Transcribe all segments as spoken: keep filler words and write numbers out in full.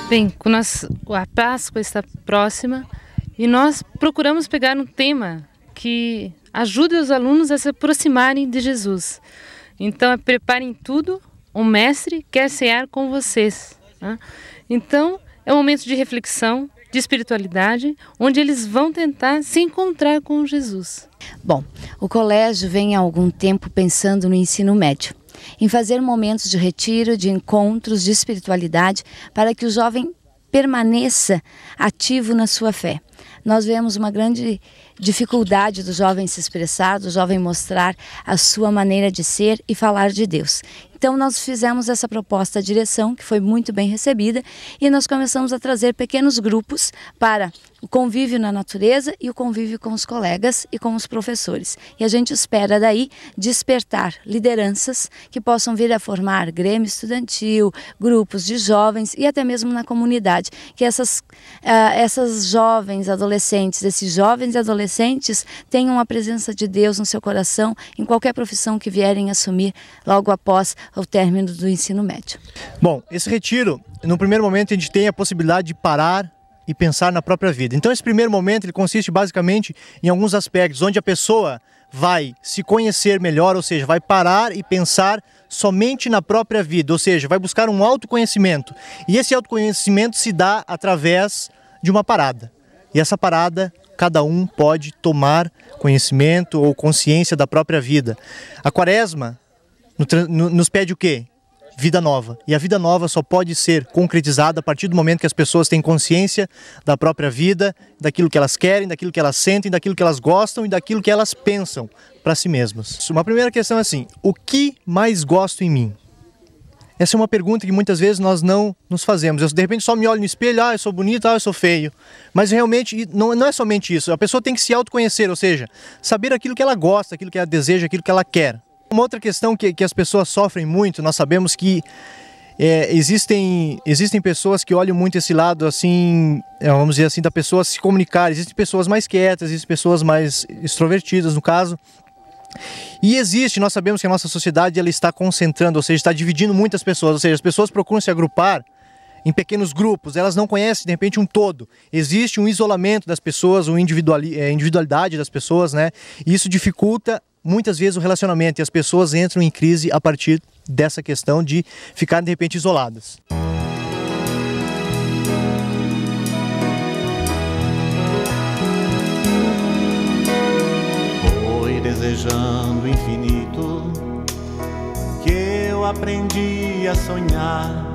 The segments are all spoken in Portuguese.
Bem, com nós, a Páscoa está próxima e nós procuramos pegar um tema que ajude os alunos a se aproximarem de Jesus. Então, preparem tudo, o mestre quer cear com vocês. Né? Então, é um momento de reflexão, de espiritualidade, onde eles vão tentar se encontrar com Jesus. Bom, o colégio vem há algum tempo pensando no ensino médio, em fazer momentos de retiro, de encontros, de espiritualidade, para que o jovem permaneça ativo na sua fé. Nós vemos uma grande dificuldade do jovem se expressar, do jovem mostrar a sua maneira de ser e falar de Deus. Então nós fizemos essa proposta à direção, que foi muito bem recebida, e nós começamos a trazer pequenos grupos para o convívio na natureza e o convívio com os colegas e com os professores. E a gente espera daí despertar lideranças que possam vir a formar grêmio estudantil, grupos de jovens e até mesmo na comunidade, que essas, uh, essas jovens adolescentes, esses jovens e adolescentes tenham a presença de Deus no seu coração em qualquer profissão que vierem assumir logo após o término do ensino médio. Bom, esse retiro, no primeiro momento a gente tem a possibilidade de parar e pensar na própria vida. Então esse primeiro momento ele consiste basicamente em alguns aspectos, onde a pessoa vai se conhecer melhor, ou seja, vai parar e pensar somente na própria vida, ou seja, vai buscar um autoconhecimento. E esse autoconhecimento se dá através de uma parada. E essa parada, cada um pode tomar conhecimento ou consciência da própria vida. A Quaresma nos pede o quê? Vida nova. E a vida nova só pode ser concretizada a partir do momento que as pessoas têm consciência da própria vida, daquilo que elas querem, daquilo que elas sentem, daquilo que elas gostam e daquilo que elas pensam para si mesmas. Uma primeira questão é assim: o que mais gosto em mim? Essa é uma pergunta que muitas vezes nós não nos fazemos. Eu de repente só me olho no espelho, ah, eu sou bonito, ah, eu sou feio. Mas realmente não, não é somente isso. A pessoa tem que se autoconhecer, ou seja, saber aquilo que ela gosta, aquilo que ela deseja, aquilo que ela quer. Uma outra questão que, que as pessoas sofrem muito, nós sabemos que é, existem, existem pessoas que olham muito esse lado, assim, vamos dizer assim, da pessoa se comunicar. Existem pessoas mais quietas, existem pessoas mais extrovertidas, no caso. E existe, nós sabemos que a nossa sociedade ela está concentrando, ou seja, está dividindo muitas pessoas, ou seja, as pessoas procuram se agrupar em pequenos grupos, elas não conhecem de repente um todo. Existe um isolamento das pessoas, uma individualidade das pessoas, né? E isso dificulta muitas vezes o relacionamento e as pessoas entram em crise a partir dessa questão de ficarem de repente isoladas. Foi desejando o infinito que eu aprendi a sonhar,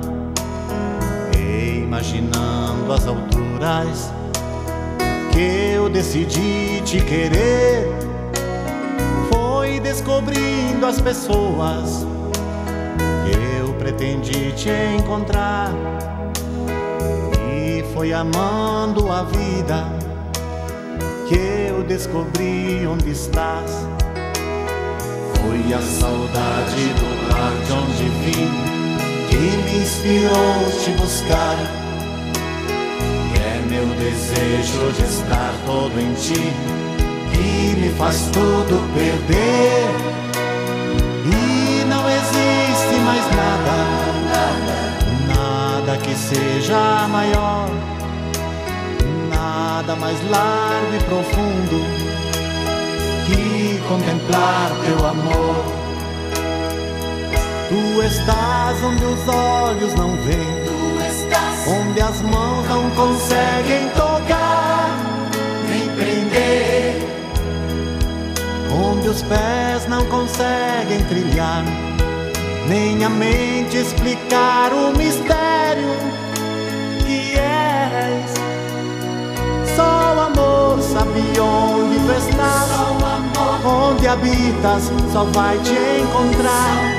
e imaginando as alturas que eu decidi te querer. Foi descobrindo as pessoas que eu pretendi te encontrar, e foi amando a vida que eu descobri onde estás. Foi a saudade do lar de onde vim que me inspirou te buscar, e é meu desejo de estar todo em ti que me faz tudo perder. E não existe mais nada, nada que seja maior, nada mais largo e profundo que contemplar teu amor. Tu estás onde os olhos não veem, tu estás onde as mãos não conseguem tocar nem prender, onde os pés não conseguem trilhar, nem a mente explicar o mistério que és. Só o amor sabe onde tu estás, onde habitas só vai te encontrar.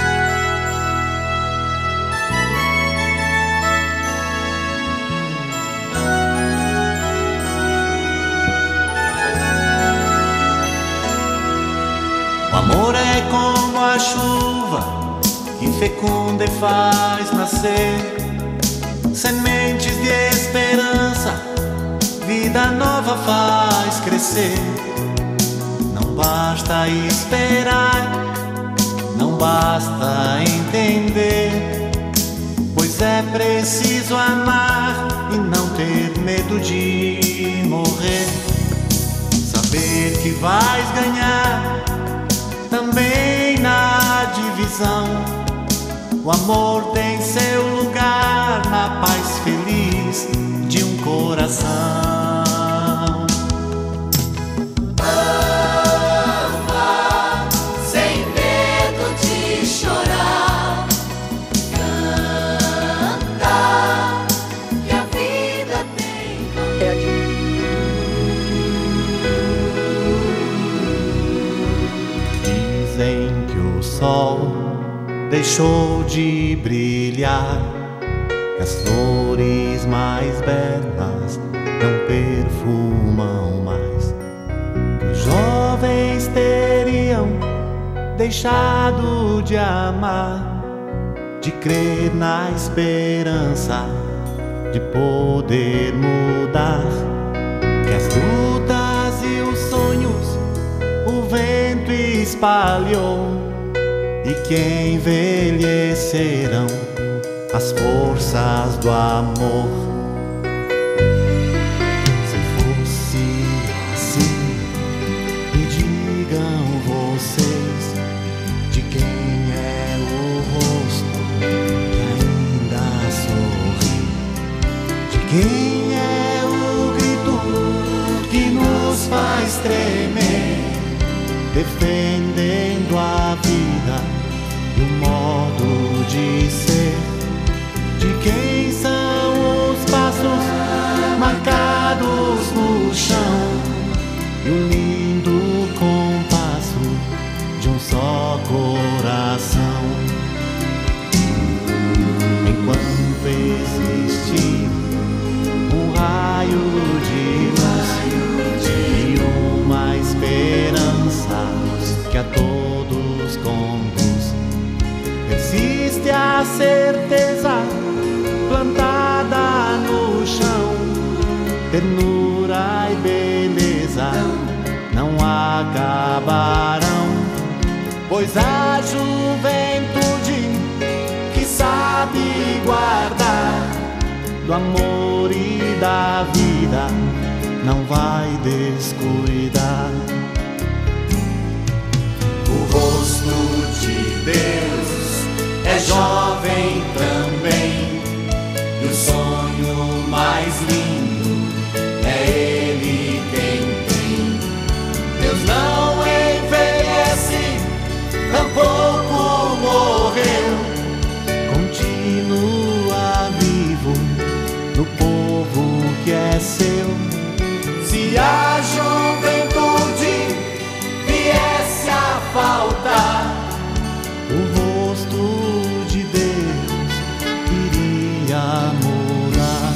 O amor é como a chuva que fecunda e faz nascer sementes de esperança, vida nova faz crescer. Não basta esperar, não basta entender, pois vezes é preciso amar e não ter medo de morrer. Saber que vais ganhar também na divisão. O amor tem seu lugar na paz feliz de um coração. Sol deixou de brilhar, que as flores mais belas não perfumam mais, que os jovens teriam deixado de amar, de crer na esperança de poder mudar, que as lutas e os sonhos o vento espalhou, e que envelhecerão as forças do amor. Se fosse assim, me digam vocês de quem é o rosto que ainda sorri, de quem é o grito que nos faz tremer, defendendo a vida e o modo de ser, de quem são os passos marcados no chão e o lindo compasso de um só coração. Enquanto existir um raio de luz e uma esperança que a todos conduz, existe a certeza plantada no chão, ternura e beleza não acabarão, pois a juventude que sabe guardar do amor e da vida não vai descuidar. O rosto de Deus é jovem também, e o sonho mais lindo é Ele quem tem. Deus não envelhece, tampouco morreu, continua vivo no povo que é seu. Se a juventude viesse a faltar, o rosto de Deus iria morar.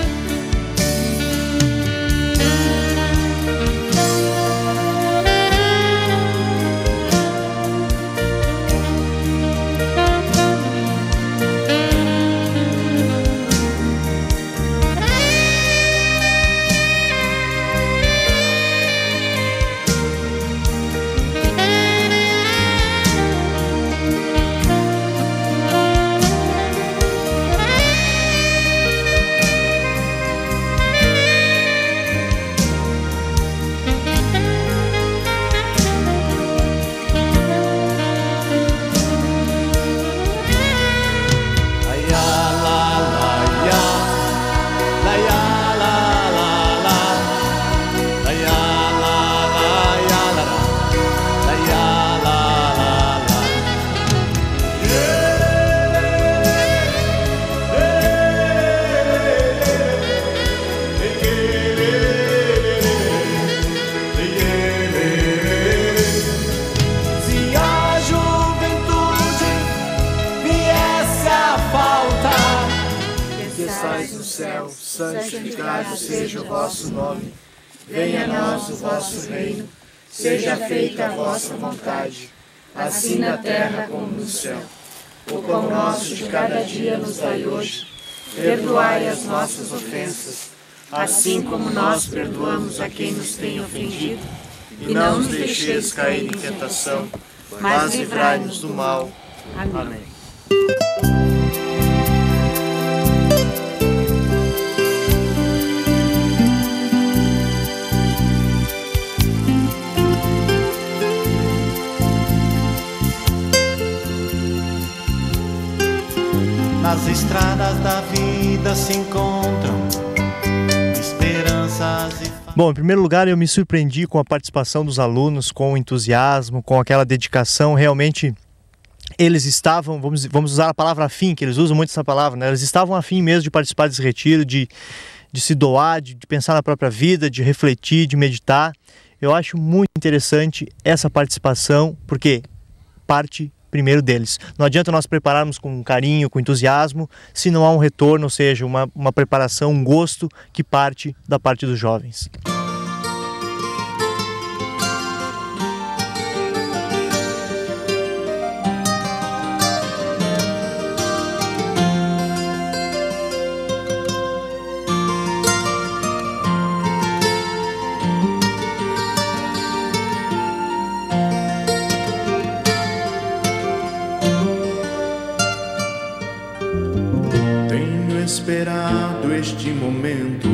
Santificado seja o vosso nome, venha a nós o vosso reino, seja feita a vossa vontade, assim na terra como no céu. O pão nosso de cada dia nos dai hoje, perdoai as nossas ofensas, assim como nós perdoamos a quem nos tem ofendido, e não nos deixeis cair em tentação, mas livrai-nos do mal. Amém. Nas estradas da vida se encontram esperanças e... Bom, em primeiro lugar, eu me surpreendi com a participação dos alunos, com o entusiasmo, com aquela dedicação. Realmente, eles estavam, vamos, vamos usar a palavra afim, que eles usam muito essa palavra, né? Eles estavam afim mesmo de participar desse retiro, de, de se doar, de, de pensar na própria vida, de refletir, de meditar. Eu acho muito interessante essa participação, porque parte primeiro deles. Não adianta nós prepararmos com carinho, com entusiasmo, se não há um retorno, ou seja, uma, uma preparação, um gosto que parte da parte dos jovens. Esperado este momento,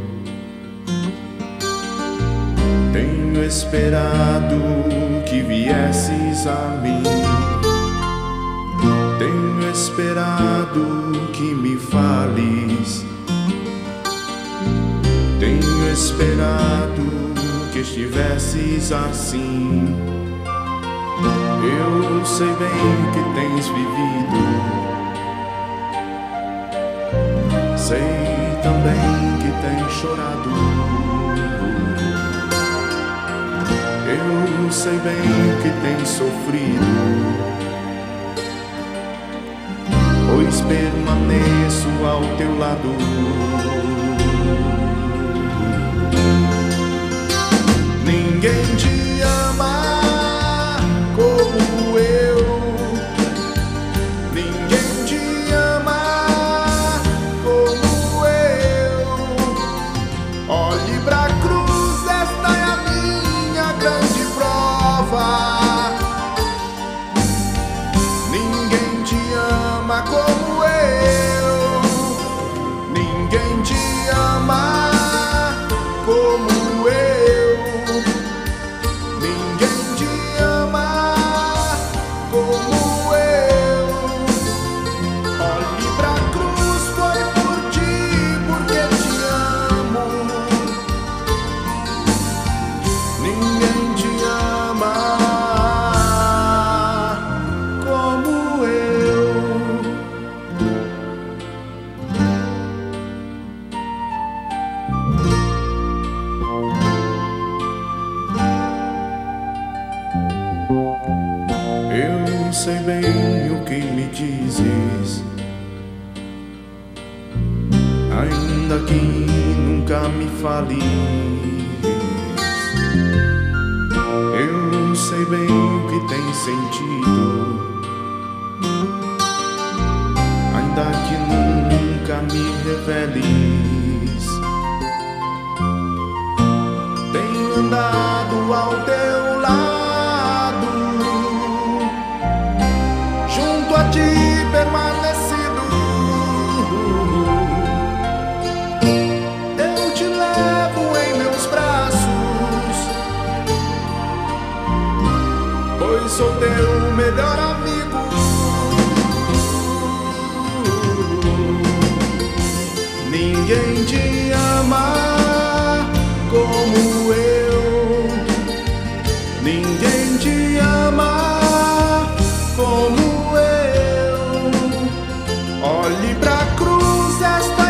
tenho esperado que viesses a mim, tenho esperado que me fales, tenho esperado que estivesses assim. Eu sei bem que tens vivido, sei também que tens chorado. Eu sei bem que tens sofrido, pois permaneço ao teu lado. Ninguém te ama como eu. Ninguém te ama. Olhe pra cruz, esta é a minha grande prova. Ninguém te ama como eu. Ninguém te ama como eu. Ninguém te ama como eu. Olhe pra cruz, foi por ti, porque te amo. Ninguém te ama como eu. Eu sei bem o que me dizes, ainda que nunca me fales. Eu sei bem o que tem sentido, ainda que nunca me reveles. Tenho andado ao teu lado, junto a ti permanecido. Eu te levo em meus braços, pois sou teu melhor amigo. Ninguém te ama como eu. Ninguém te ama como eu. Olhe pra cruz, esta